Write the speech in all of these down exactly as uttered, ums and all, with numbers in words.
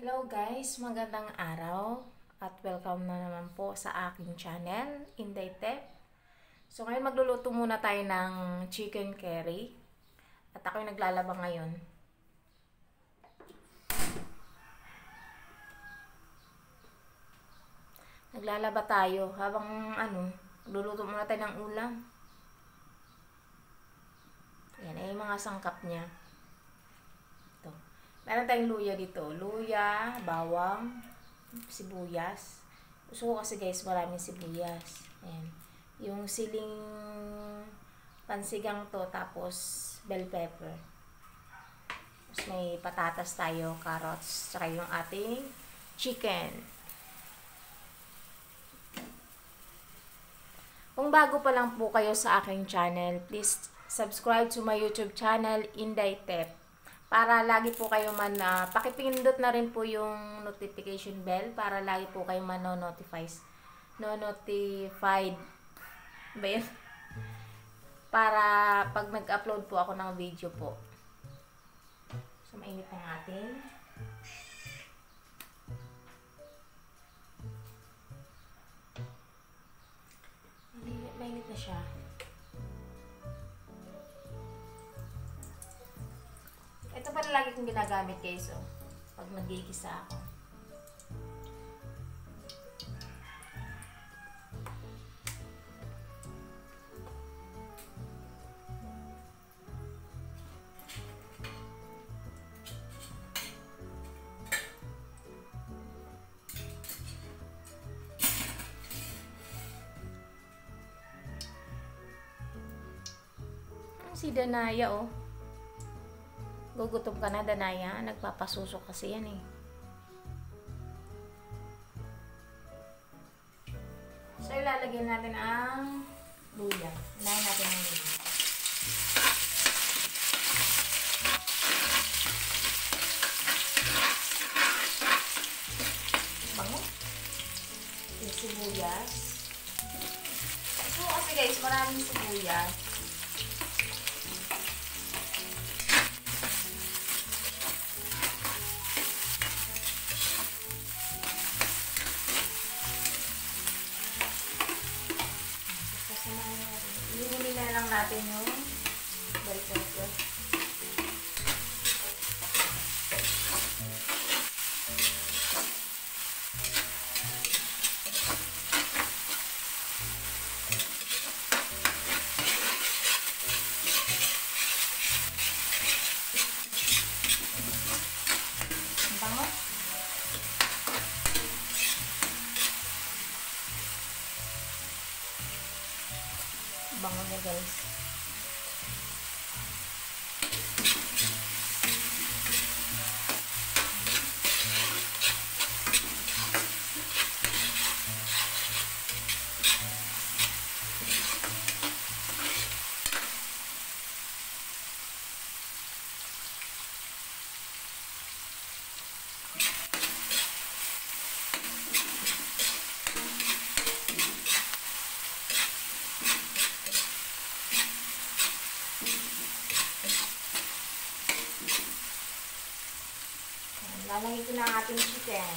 Hello guys, magandang araw at welcome na naman po sa aking channel, Inday Tep. So ngayon magluluto muna tayo ng chicken curry at ako'y naglalaba ngayon. Naglalaba tayo habang ano, magluluto muna tayo ng ulam. Yan ay yung mga sangkap niya. Ito. Meron tayong luya dito. Luya, bawang, sibuyas. Gusto ko kasi guys, maraming sibuyas. Ayan. Yung siling pansigang to, tapos bell pepper. Tapos may patatas tayo, carrots, saka yung ating chicken. Kung bago pa lang po kayo sa aking channel, please subscribe to my YouTube channel, Inday Tep. Para lagi po kayo man, uh, pakipindot na rin po yung notification bell para lagi po kayo man no-notifies. No-notified. Ba yun? Para pag nag-upload po ako ng video po. So, mainit ang ating mainit, mainit na siya. Ito pala lagi kong ginagamit guys, oh, pag nagigisa ako. Si Danaya, oh. Gugutom ka na, Danaya. Nagpapasusok kasi yan eh. So, ilalagyan natin ang luya. Unahin natin ang luya. Bango. Yung sibuyas. So, kasi guys, maraming sibuyas. Ihuli na lang natin yung bell pepper. Ang bango. Bango niya guys. Lalagay ko na ang ating chicken.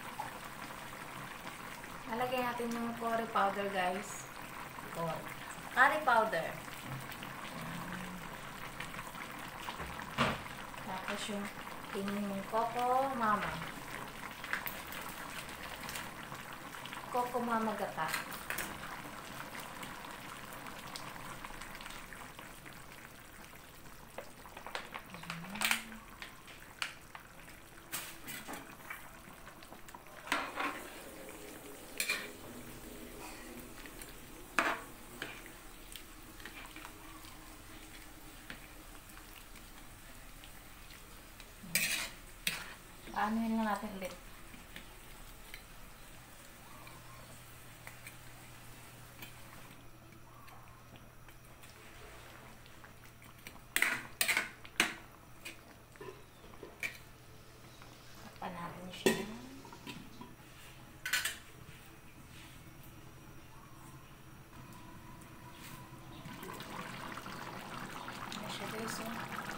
Lalagyan natin yung curry powder guys. Ito. curry powder. Tapos yung tingin Coco Mama. Coco Mama gata. Ano yun nga natin ulit. Tapan natin siya. Ano siya guys, oh.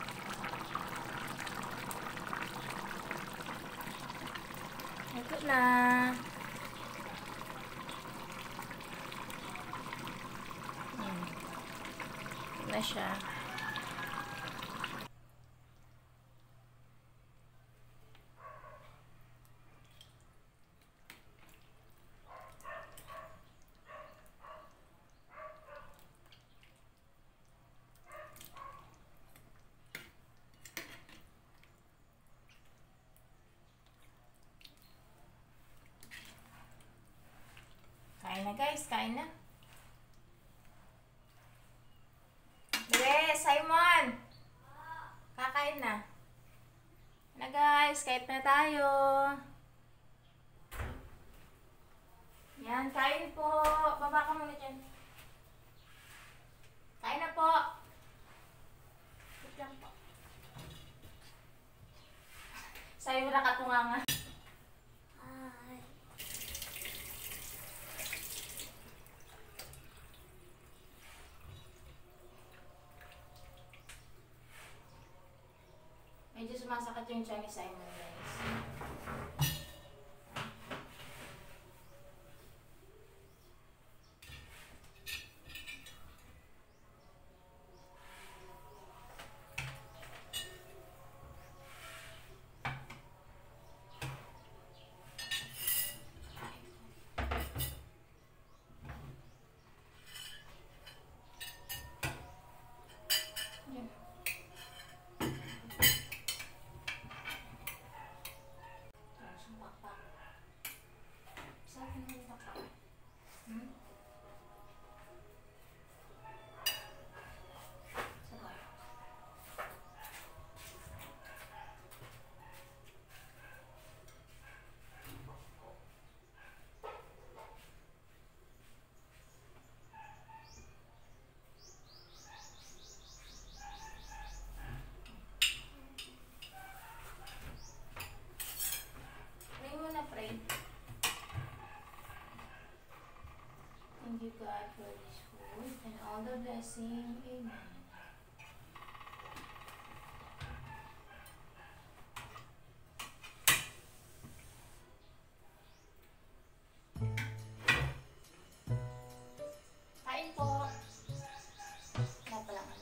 Ito na. Hmm. Ito na siya. Kain na guys, kain na. Yes, Simon! Kakain na. Na guys, kain na tayo. Yan, kain po. Baba ka muna dyan. Kain na po. Wait lang po. Sa'yo na katunganga. Medyo sumasakit yung tiyan ni Simon, guys. Thank you, God, for this food and all the blessing. Amen. Kain po. Wala pa lang.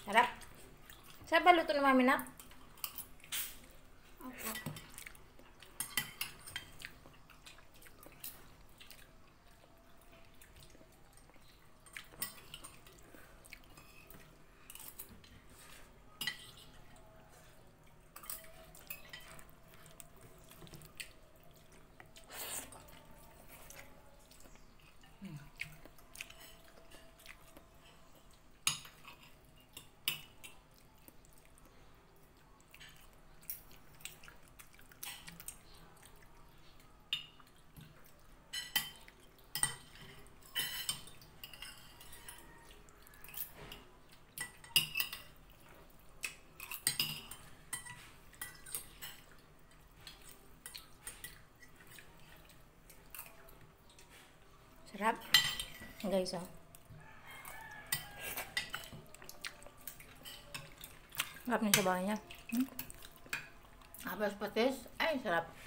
Sarap. Sarap ba luto ni Mami Nak? Opo. Sarap. Guys, oh. Sarap ng sabaw niya. Hmm? Tapos patis. Ay, sarap.